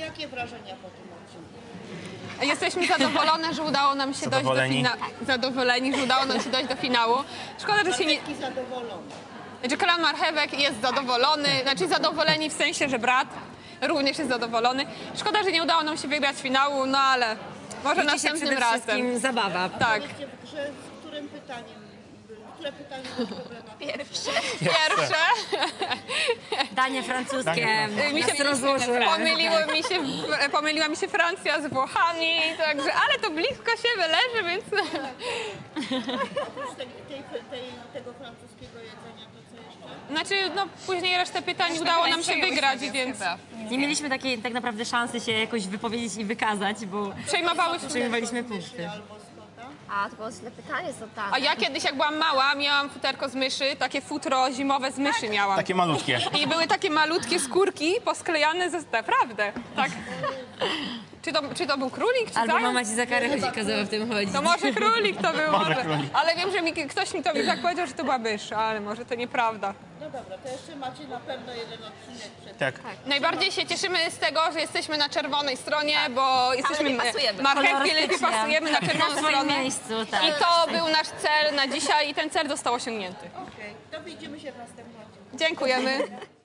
Jakie wrażenia po tym odcinku? Jesteśmy zadowolone, że udało nam się dojść do finału. Zadowoleni, że udało nam się dojść do finału. Szkoda, że się nie... Zadowolony. Znaczy klan Marchewek jest zadowolony, znaczy zadowoleni w sensie, że brat również jest zadowolony. Szkoda, że nie udało nam się wygrać finału, no ale może następnym razem. Zabawa. Tak. Powiedzcie w grze, z którym pytaniem, które pytanie było problematyczne? Pierwsze. Danie francuskie. Mi się pomyliła mi się Francja z Włochami, także, ale to blisko się wyleży, więc... Oprócz tego francuskiego jedzenia, to co jeszcze? Znaczy, no później resztę pytań udało nam się wygrać, więc... Nie mieliśmy takiej tak naprawdę szansy się jakoś wypowiedzieć i wykazać, bo przejmowaliśmy punkty. Albo Scotta? A, to było źle pytanie zadane. A ja kiedyś, jak byłam mała, miałam futerko z myszy, takie futro zimowe z myszy miałam. Takie malutkie. I były takie malutkie skórki posklejane ze... Naprawdę, tak. Czy to był królik, czy Albo zając? mama ci za karę kazała w tym chodzić. To może królik to był, może. królik. Ale wiem, że ktoś mi tak powiedział, że to była mysz, ale może to nieprawda. No dobra, to jeszcze macie na pewno jeden odcinek przed Tak. Najbardziej się cieszymy z tego, że jesteśmy na czerwonej stronie, bo jesteśmy nie pasujemy. marchewki, lepiej Kolorystycznie. pasujemy na czerwoną Na swoim stronę. miejscu, tak. I to był nasz cel na dzisiaj i ten cel został osiągnięty. Okej, to widzimy się w następnym odcinku. Dziękujemy.